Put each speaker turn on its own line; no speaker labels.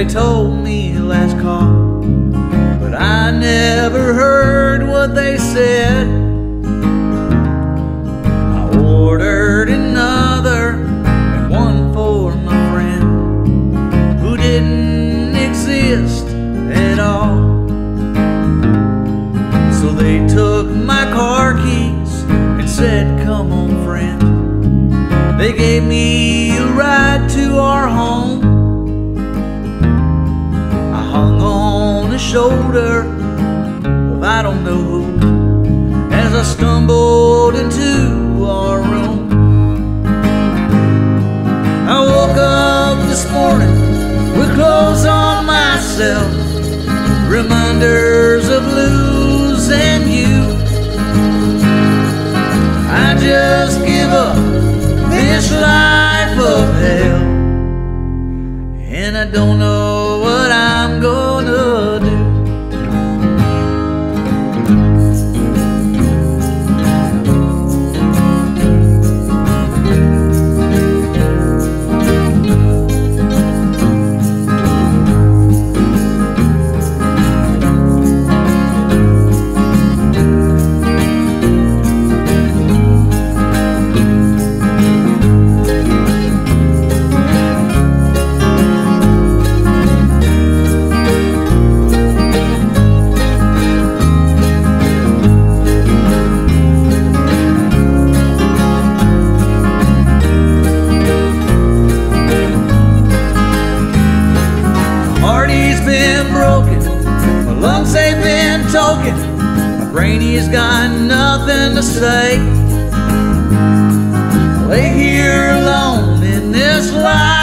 they told me last call, but I never heard what they said. I ordered another and one for my friend who didn't exist at all. So they took my car keys and said, "Come on, friend." They gave me a ride to our home. I hung on the shoulder of I don't know who as I stumbled into our room. I woke up this morning with clothes on myself, reminders of losing you. I just give up this life of hell, and I don't know what I'm gonna do. Been broken, my lungs they've been token, my brainy's got nothing to say. I lay here alone in this life.